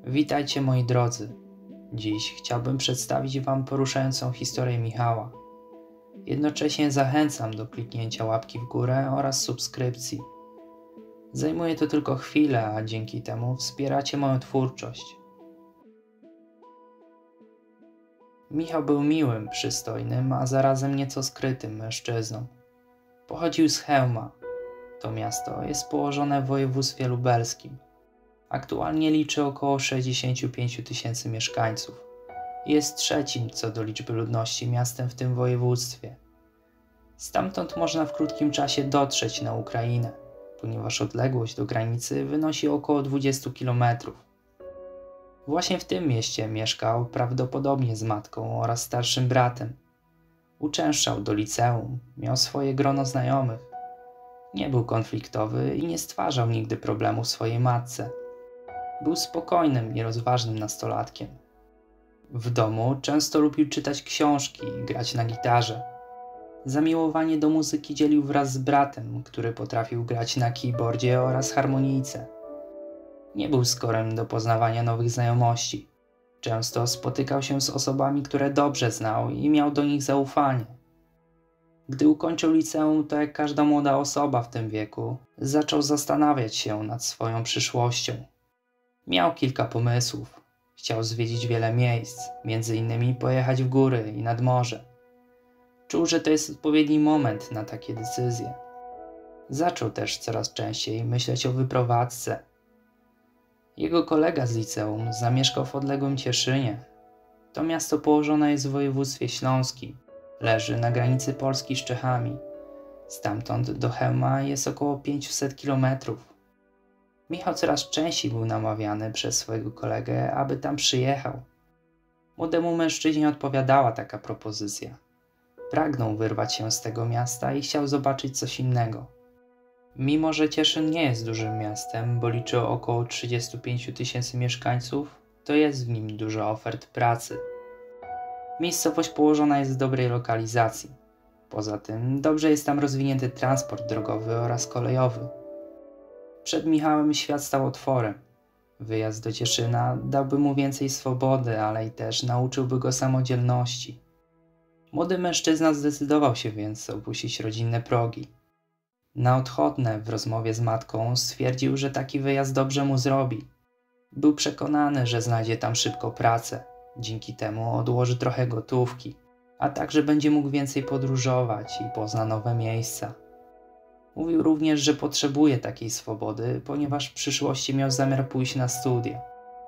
Witajcie moi drodzy. Dziś chciałbym przedstawić Wam poruszającą historię Michała. Jednocześnie zachęcam do kliknięcia łapki w górę oraz subskrypcji. Zajmuje to tylko chwilę, a dzięki temu wspieracie moją twórczość. Michał był miłym, przystojnym, a zarazem nieco skrytym mężczyzną. Pochodził z Chełma. To miasto jest położone w województwie lubelskim. Aktualnie liczy około 65 000 mieszkańców. Jest trzecim co do liczby ludności miastem w tym województwie. Stamtąd można w krótkim czasie dotrzeć na Ukrainę, ponieważ odległość do granicy wynosi około 20 km. Właśnie w tym mieście mieszkał prawdopodobnie z matką oraz starszym bratem. Uczęszczał do liceum, miał swoje grono znajomych. Nie był konfliktowy i nie stwarzał nigdy problemu swojej matce. Był spokojnym i rozważnym nastolatkiem. W domu często lubił czytać książki i grać na gitarze. Zamiłowanie do muzyki dzielił wraz z bratem, który potrafił grać na keyboardzie oraz harmonijce. Nie był skorym do poznawania nowych znajomości. Często spotykał się z osobami, które dobrze znał i miał do nich zaufanie. Gdy ukończył liceum, to jak każda młoda osoba w tym wieku, zaczął zastanawiać się nad swoją przyszłością. Miał kilka pomysłów. Chciał zwiedzić wiele miejsc, m.in. pojechać w góry i nad morze. Czuł, że to jest odpowiedni moment na takie decyzje. Zaczął też coraz częściej myśleć o wyprowadzce. Jego kolega z liceum zamieszkał w odległym Cieszynie. To miasto położone jest w województwie śląskim. Leży na granicy Polski z Czechami. Stamtąd do Chełma jest około 500 km. Michał coraz częściej był namawiany przez swojego kolegę, aby tam przyjechał. Młodemu mężczyźnie odpowiadała taka propozycja. Pragnął wyrwać się z tego miasta i chciał zobaczyć coś innego. Mimo że Cieszyn nie jest dużym miastem, bo liczy około 35 000 mieszkańców, to jest w nim dużo ofert pracy. Miejscowość położona jest w dobrej lokalizacji. Poza tym dobrze jest tam rozwinięty transport drogowy oraz kolejowy. Przed Michałem świat stał otworem. Wyjazd do Cieszyna dałby mu więcej swobody, ale i też nauczyłby go samodzielności. Młody mężczyzna zdecydował się więc opuścić rodzinne progi. Na odchodne w rozmowie z matką stwierdził, że taki wyjazd dobrze mu zrobi. Był przekonany, że znajdzie tam szybko pracę. Dzięki temu odłoży trochę gotówki, a także będzie mógł więcej podróżować i pozna nowe miejsca. Mówił również, że potrzebuje takiej swobody, ponieważ w przyszłości miał zamiar pójść na studia.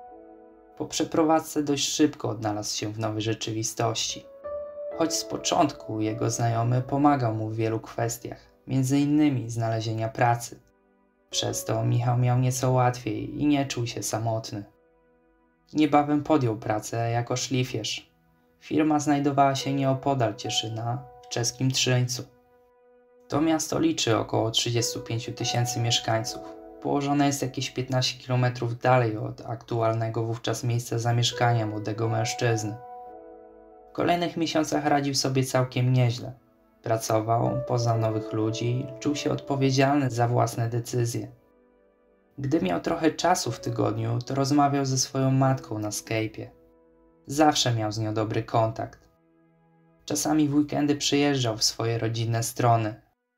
Po przeprowadzce dość szybko odnalazł się w nowej rzeczywistości. Choć z początku jego znajomy pomagał mu w wielu kwestiach, m.in. znalezienia pracy. Przez to Michał miał nieco łatwiej i nie czuł się samotny. Niebawem podjął pracę jako szlifierz. Firma znajdowała się nieopodal Cieszyna, w czeskim Trzyńcu. To miasto liczy około 35 000 mieszkańców. Położone jest jakieś 15 km dalej od aktualnego wówczas miejsca zamieszkania młodego mężczyzny. W kolejnych miesiącach radził sobie całkiem nieźle. Pracował, poznał nowych ludzi, czuł się odpowiedzialny za własne decyzje. Gdy miał trochę czasu w tygodniu, to rozmawiał ze swoją matką na Skype'ie. Zawsze miał z nią dobry kontakt. Czasami w weekendy przyjeżdżał w swoje rodzinne strony.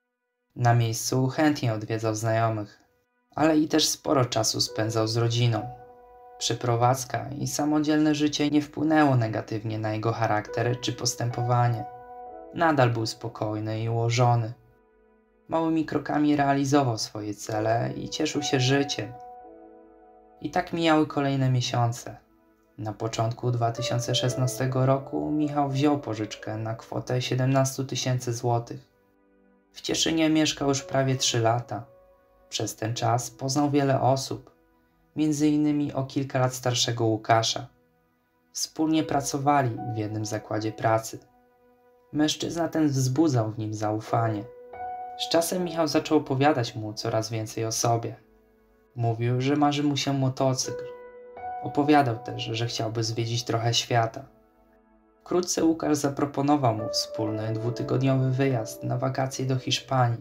Na miejscu chętnie odwiedzał znajomych, ale i też sporo czasu spędzał z rodziną. Przeprowadzka i samodzielne życie nie wpłynęło negatywnie na jego charakter czy postępowanie. Nadal był spokojny i ułożony. Małymi krokami realizował swoje cele i cieszył się życiem. I tak mijały kolejne miesiące. Na początku 2016 roku Michał wziął pożyczkę na kwotę 17 000 złotych. W Cieszynie mieszkał już prawie 3 lata. Przez ten czas poznał wiele osób, m.in. o kilka lat starszego Łukasza. Wspólnie pracowali w jednym zakładzie pracy. Mężczyzna ten wzbudzał w nim zaufanie. Z czasem Michał zaczął opowiadać mu coraz więcej o sobie. Mówił, że marzy mu się motocykl. Opowiadał też, że chciałby zwiedzić trochę świata. Wkrótce Łukasz zaproponował mu wspólny 2-tygodniowy wyjazd na wakacje do Hiszpanii.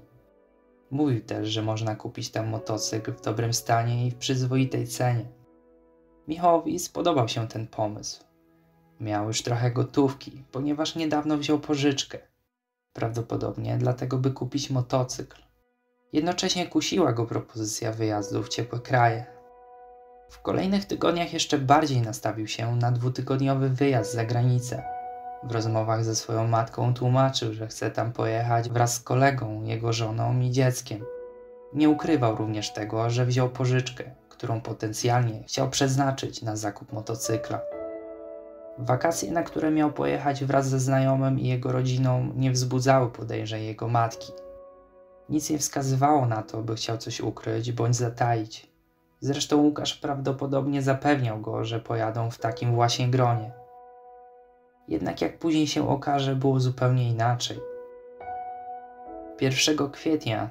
Mówił też, że można kupić tam motocykl w dobrym stanie i w przyzwoitej cenie. Michałowi spodobał się ten pomysł. Miał już trochę gotówki, ponieważ niedawno wziął pożyczkę. Prawdopodobnie dlatego, by kupić motocykl. Jednocześnie kusiła go propozycja wyjazdu w ciepłe kraje. W kolejnych tygodniach jeszcze bardziej nastawił się na 2-tygodniowy wyjazd za granicę. W rozmowach ze swoją matką tłumaczył, że chce tam pojechać wraz z kolegą, jego żoną i dzieckiem. Nie ukrywał również tego, że wziął pożyczkę, którą potencjalnie chciał przeznaczyć na zakup motocykla. Wakacje, na które miał pojechać wraz ze znajomym i jego rodziną, nie wzbudzały podejrzeń jego matki. Nic nie wskazywało na to, by chciał coś ukryć bądź zataić. Zresztą Łukasz prawdopodobnie zapewniał go, że pojadą w takim właśnie gronie. Jednak jak później się okaże, było zupełnie inaczej. 1 kwietnia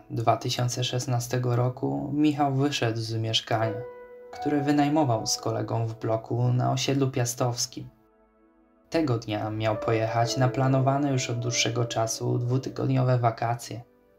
2016 roku Michał wyszedł z mieszkania, które wynajmował z kolegą w bloku na osiedlu Piastowskim. Tego dnia miał pojechać na planowane już od dłuższego czasu 2-tygodniowe wakacje.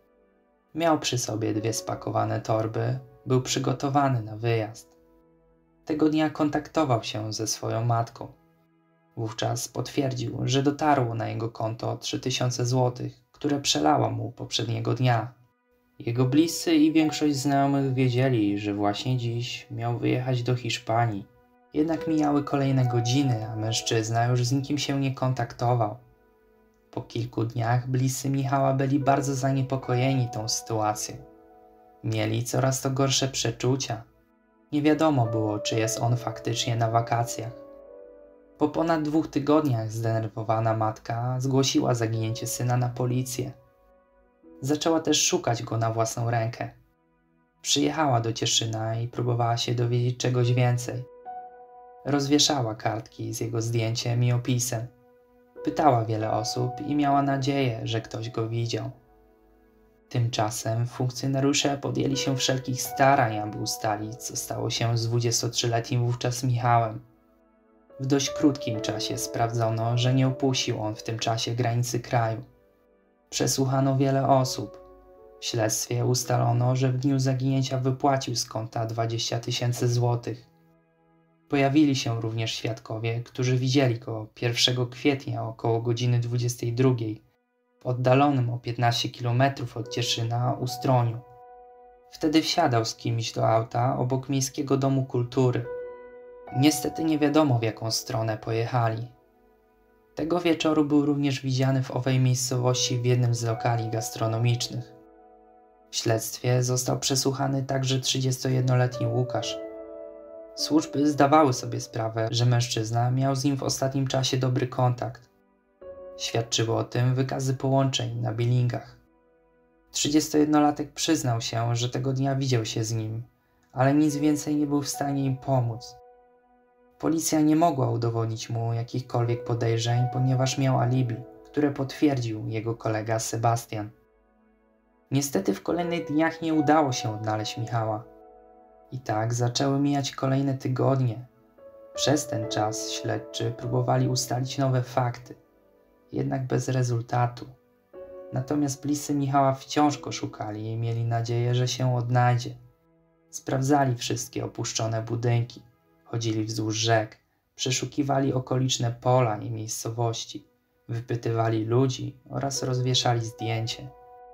Miał przy sobie 2 spakowane torby, był przygotowany na wyjazd. Tego dnia kontaktował się ze swoją matką. Wówczas potwierdził, że dotarło na jego konto 3000 zł, które przelała mu poprzedniego dnia. Jego bliscy i większość znajomych wiedzieli, że właśnie dziś miał wyjechać do Hiszpanii. Jednak mijały kolejne godziny, a mężczyzna już z nikim się nie kontaktował. Po kilku dniach bliscy Michała byli bardzo zaniepokojeni tą sytuacją. Mieli coraz to gorsze przeczucia. Nie wiadomo było, czy jest on faktycznie na wakacjach. Po ponad 2 tygodniach zdenerwowana matka zgłosiła zaginięcie syna na policję. Zaczęła też szukać go na własną rękę. Przyjechała do Cieszyna i próbowała się dowiedzieć czegoś więcej. Rozwieszała kartki z jego zdjęciem i opisem. Pytała wiele osób i miała nadzieję, że ktoś go widział. Tymczasem funkcjonariusze podjęli się wszelkich starań, aby ustalić, co stało się z 23-letnim wówczas Michałem. W dość krótkim czasie sprawdzono, że nie opuścił on w tym czasie granicy kraju. Przesłuchano wiele osób. W śledztwie ustalono, że w dniu zaginięcia wypłacił z konta 20 000 złotych. Pojawili się również świadkowie, którzy widzieli go 1 kwietnia około godziny 22 w oddalonym o 15 km od Cieszyna Ustroniu. Wtedy wsiadał z kimś do auta obok Miejskiego Domu Kultury. Niestety nie wiadomo, w jaką stronę pojechali. Tego wieczoru był również widziany w owej miejscowości w jednym z lokali gastronomicznych. W śledztwie został przesłuchany także 31-letni Łukasz. Służby zdawały sobie sprawę, że mężczyzna miał z nim w ostatnim czasie dobry kontakt. Świadczyły o tym wykazy połączeń na billingach. 31-latek przyznał się, że tego dnia widział się z nim, ale nic więcej nie był w stanie im pomóc. Policja nie mogła udowodnić mu jakichkolwiek podejrzeń, ponieważ miał alibi, które potwierdził jego kolega Sebastian. Niestety w kolejnych dniach nie udało się odnaleźć Michała. I tak zaczęły mijać kolejne tygodnie. Przez ten czas śledczy próbowali ustalić nowe fakty, jednak bez rezultatu. Natomiast bliscy Michała wciąż go szukali i mieli nadzieję, że się odnajdzie. Sprawdzali wszystkie opuszczone budynki, chodzili wzdłuż rzek, przeszukiwali okoliczne pola i miejscowości, wypytywali ludzi oraz rozwieszali zdjęcie.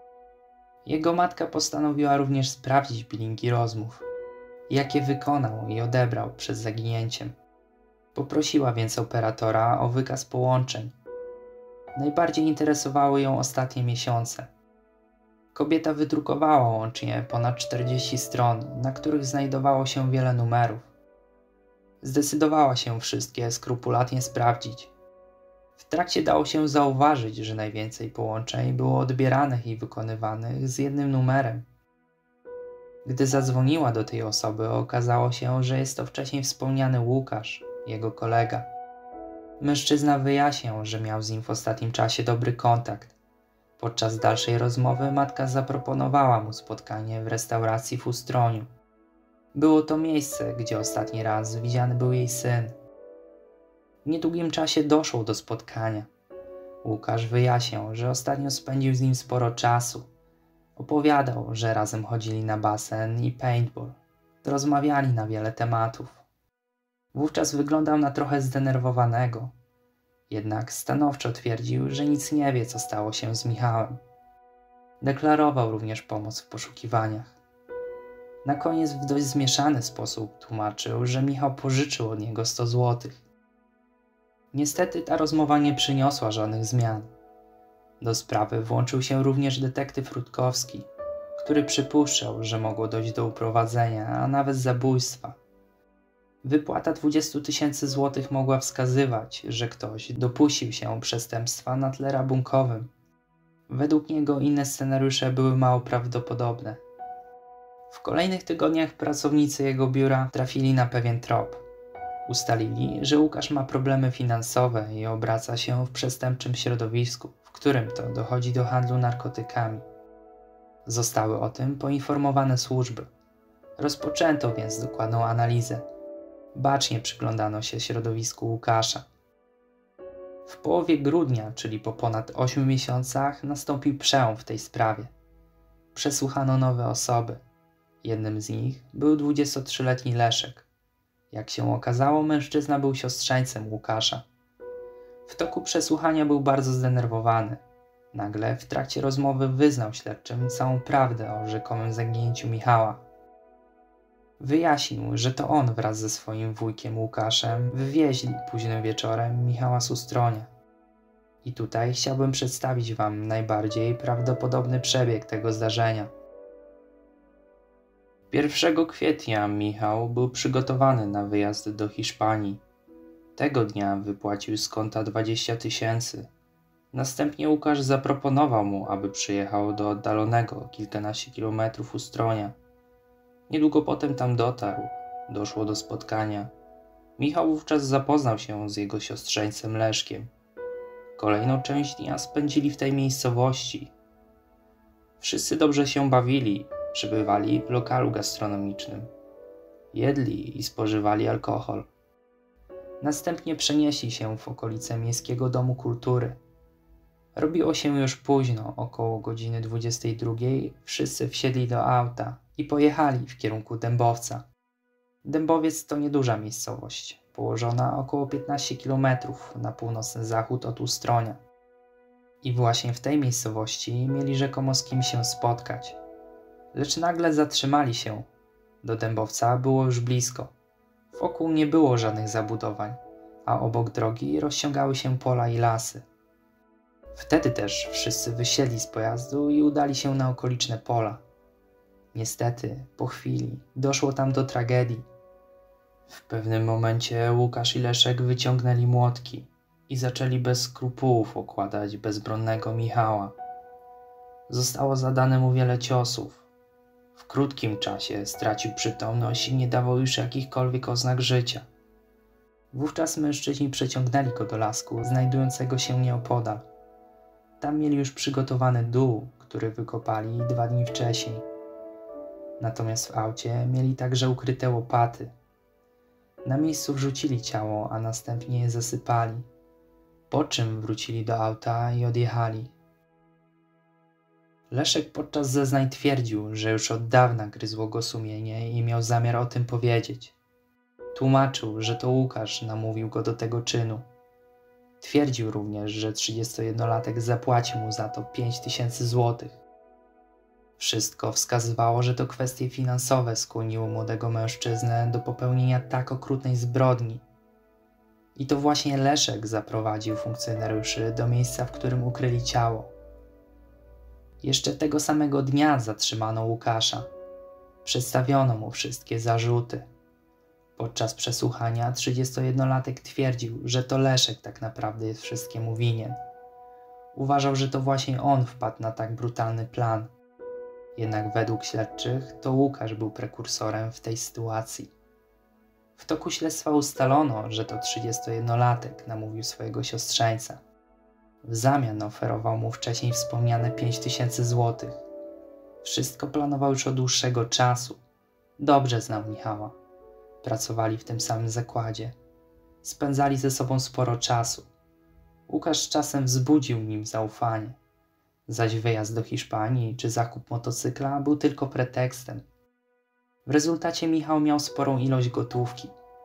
Jego matka postanowiła również sprawdzić bilingi rozmów, jakie wykonał i odebrał przed zaginięciem. Poprosiła więc operatora o wykaz połączeń. Najbardziej interesowały ją ostatnie miesiące. Kobieta wydrukowała łącznie ponad 40 stron, na których znajdowało się wiele numerów. Zdecydowała się wszystkie skrupulatnie sprawdzić. W trakcie dało się zauważyć, że najwięcej połączeń było odbieranych i wykonywanych z jednym numerem. Gdy zadzwoniła do tej osoby, okazało się, że jest to wcześniej wspomniany Łukasz, jego kolega. Mężczyzna wyjaśniał, że miał z nim w ostatnim czasie dobry kontakt. Podczas dalszej rozmowy matka zaproponowała mu spotkanie w restauracji w Ustroniu. Było to miejsce, gdzie ostatni raz widziany był jej syn. W niedługim czasie doszło do spotkania. Łukasz wyjaśniał, że ostatnio spędził z nim sporo czasu. Opowiadał, że razem chodzili na basen i paintball. Rozmawiali na wiele tematów. Wówczas wyglądał na trochę zdenerwowanego. Jednak stanowczo twierdził, że nic nie wie, co stało się z Michałem. Deklarował również pomoc w poszukiwaniach. Na koniec w dość zmieszany sposób tłumaczył, że Michał pożyczył od niego 100 złotych. Niestety ta rozmowa nie przyniosła żadnych zmian. Do sprawy włączył się również detektyw Rutkowski, który przypuszczał, że mogło dojść do uprowadzenia, a nawet zabójstwa. Wypłata 20 000 złotych mogła wskazywać, że ktoś dopuścił się przestępstwa na tle rabunkowym. Według niego inne scenariusze były mało prawdopodobne. W kolejnych tygodniach pracownicy jego biura trafili na pewien trop. Ustalili, że Łukasz ma problemy finansowe i obraca się w przestępczym środowisku, w którym to dochodzi do handlu narkotykami. Zostały o tym poinformowane służby. Rozpoczęto więc dokładną analizę. Bacznie przyglądano się środowisku Łukasza. W połowie grudnia, czyli po ponad 8 miesiącach, nastąpił przełom w tej sprawie. Przesłuchano nowe osoby. Jednym z nich był 23-letni Leszek. Jak się okazało, mężczyzna był siostrzeńcem Łukasza. W toku przesłuchania był bardzo zdenerwowany. Nagle w trakcie rozmowy wyznał śledczym całą prawdę o rzekomym zaginięciu Michała. Wyjaśnił, że to on wraz ze swoim wujkiem Łukaszem wywieźli późnym wieczorem Michała z Ustronia. I tutaj chciałbym przedstawić Wam najbardziej prawdopodobny przebieg tego zdarzenia. 1 kwietnia Michał był przygotowany na wyjazd do Hiszpanii. Tego dnia wypłacił z konta 20 000. Następnie Łukasz zaproponował mu, aby przyjechał do oddalonego kilkanaście kilometrów Ustronia. Niedługo potem tam dotarł. Doszło do spotkania. Michał wówczas zapoznał się z jego siostrzeńcem Leszkiem. Kolejną część dnia spędzili w tej miejscowości. Wszyscy dobrze się bawili, przebywali w lokalu gastronomicznym. Jedli i spożywali alkohol. Następnie przenieśli się w okolice Miejskiego Domu Kultury. Robiło się już późno, około godziny 22. Wszyscy wsiedli do auta i pojechali w kierunku Dębowca. Dębowiec to nieduża miejscowość, położona około 15 km na północny zachód od Ustronia. I właśnie w tej miejscowości mieli rzekomo z kim się spotkać. Lecz nagle zatrzymali się. Do Dębowca było już blisko. Wokół nie było żadnych zabudowań, a obok drogi rozciągały się pola i lasy. Wtedy też wszyscy wysiedli z pojazdu i udali się na okoliczne pola. Niestety, po chwili doszło tam do tragedii. W pewnym momencie Łukasz i Leszek wyciągnęli młotki i zaczęli bez skrupułów okładać bezbronnego Michała. Zostało zadane mu wiele ciosów. W krótkim czasie stracił przytomność i nie dawał już jakichkolwiek oznak życia. Wówczas mężczyźni przeciągnęli go do lasku, znajdującego się nieopodal. Tam mieli już przygotowany dół, który wykopali 2 dni wcześniej. Natomiast w aucie mieli także ukryte łopaty. Na miejscu wrzucili ciało, a następnie je zasypali, po czym wrócili do auta i odjechali. Leszek podczas zeznań twierdził, że już od dawna gryzło go sumienie i miał zamiar o tym powiedzieć. Tłumaczył, że to Łukasz namówił go do tego czynu. Twierdził również, że 31-latek zapłacił mu za to 5000 złotych. Wszystko wskazywało, że to kwestie finansowe skłoniły młodego mężczyznę do popełnienia tak okrutnej zbrodni. I to właśnie Leszek zaprowadził funkcjonariuszy do miejsca, w którym ukryli ciało. Jeszcze tego samego dnia zatrzymano Łukasza. Przedstawiono mu wszystkie zarzuty. Podczas przesłuchania 31-latek twierdził, że to Leszek tak naprawdę jest wszystkiemu winien. Uważał, że to właśnie on wpadł na tak brutalny plan. Jednak według śledczych to Łukasz był prekursorem w tej sytuacji. W toku śledztwa ustalono, że to 31-latek namówił swojego siostrzeńca. W zamian oferował mu wcześniej wspomniane 5000 złotych. Wszystko planował już od dłuższego czasu. Dobrze znał Michała. Pracowali w tym samym zakładzie. Spędzali ze sobą sporo czasu. Łukasz z czasem wzbudził nim zaufanie. Zaś wyjazd do Hiszpanii czy zakup motocykla był tylko pretekstem. W rezultacie Michał miał sporą ilość gotówki.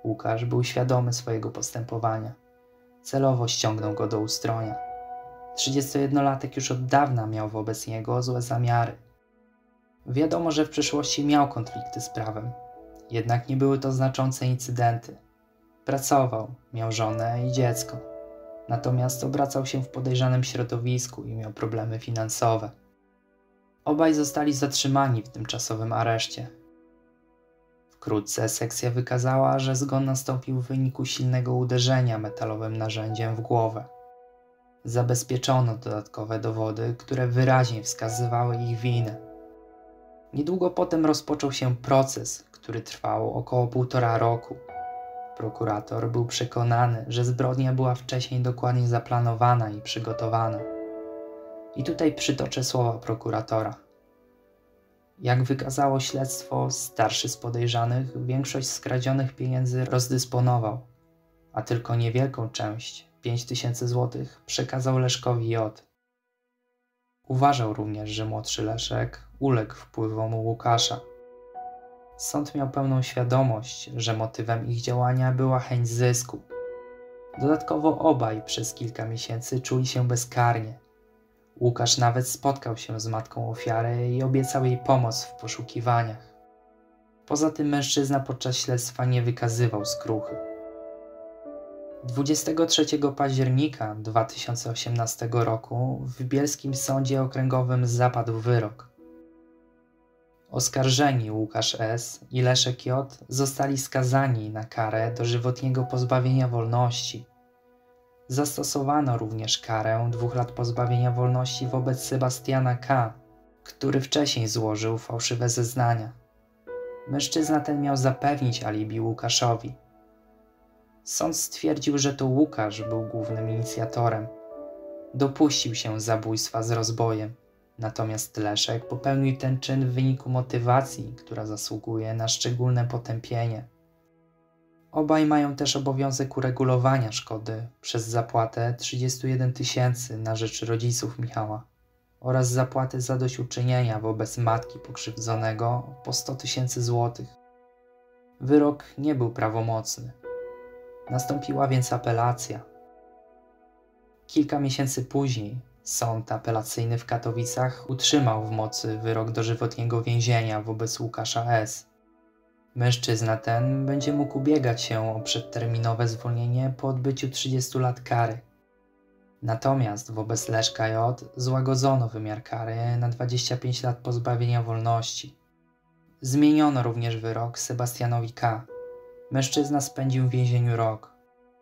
Łukasz był świadomy swojego postępowania. Celowo ściągnął go do Ustronia. 31-latek już od dawna miał wobec niego złe zamiary. Wiadomo, że w przeszłości miał konflikty z prawem, jednak nie były to znaczące incydenty. Pracował, miał żonę i dziecko, natomiast obracał się w podejrzanym środowisku i miał problemy finansowe. Obaj zostali zatrzymani w tymczasowym areszcie. Wkrótce sekcja wykazała, że zgon nastąpił w wyniku silnego uderzenia metalowym narzędziem w głowę. Zabezpieczono dodatkowe dowody, które wyraźnie wskazywały ich winę. Niedługo potem rozpoczął się proces, który trwał około 1,5 roku. Prokurator był przekonany, że zbrodnia była wcześniej dokładnie zaplanowana i przygotowana. I tutaj przytoczę słowa prokuratora. Jak wykazało śledztwo, starszy z podejrzanych większość skradzionych pieniędzy rozdysponował, a tylko niewielką część, 5000 złotych, przekazał Leszkowi J. Uważał również, że młodszy Leszek uległ wpływom Łukasza. Sąd miał pełną świadomość, że motywem ich działania była chęć zysku. Dodatkowo obaj przez kilka miesięcy czuli się bezkarnie. Łukasz nawet spotkał się z matką ofiary i obiecał jej pomoc w poszukiwaniach. Poza tym mężczyzna podczas śledztwa nie wykazywał skruchy. 23 października 2018 roku w Bielskim Sądzie Okręgowym zapadł wyrok. Oskarżeni Łukasz S. i Leszek J. zostali skazani na karę dożywotniego pozbawienia wolności. Zastosowano również karę 2 lat pozbawienia wolności wobec Sebastiana K., który wcześniej złożył fałszywe zeznania. Mężczyzna ten miał zapewnić alibi Łukaszowi. Sąd stwierdził, że to Łukasz był głównym inicjatorem. Dopuścił się zabójstwa z rozbojem, natomiast Leszek popełnił ten czyn w wyniku motywacji, która zasługuje na szczególne potępienie. Obaj mają też obowiązek uregulowania szkody przez zapłatę 31 000 na rzecz rodziców Michała oraz zapłatę zadośćuczynienia wobec matki pokrzywdzonego po 100 000 złotych. Wyrok nie był prawomocny. Nastąpiła więc apelacja. Kilka miesięcy później sąd apelacyjny w Katowicach utrzymał w mocy wyrok dożywotniego więzienia wobec Łukasza S. Mężczyzna ten będzie mógł ubiegać się o przedterminowe zwolnienie po odbyciu 30 lat kary. Natomiast wobec Leszka J. złagodzono wymiar kary na 25 lat pozbawienia wolności. Zmieniono również wyrok Sebastianowi K. Mężczyzna spędził w więzieniu rok.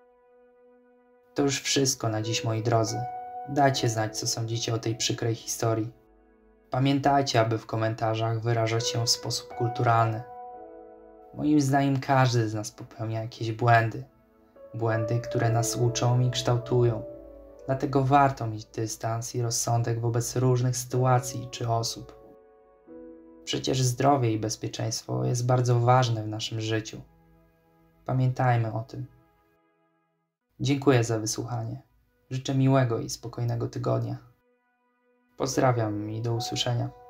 To już wszystko na dziś, moi drodzy. Dajcie znać, co sądzicie o tej przykrej historii. Pamiętajcie, aby w komentarzach wyrażać się w sposób kulturalny. Moim zdaniem każdy z nas popełnia jakieś błędy. Błędy, które nas uczą i kształtują. Dlatego warto mieć dystans i rozsądek wobec różnych sytuacji czy osób. Przecież zdrowie i bezpieczeństwo jest bardzo ważne w naszym życiu. Pamiętajmy o tym. Dziękuję za wysłuchanie. Życzę miłego i spokojnego tygodnia. Pozdrawiam i do usłyszenia.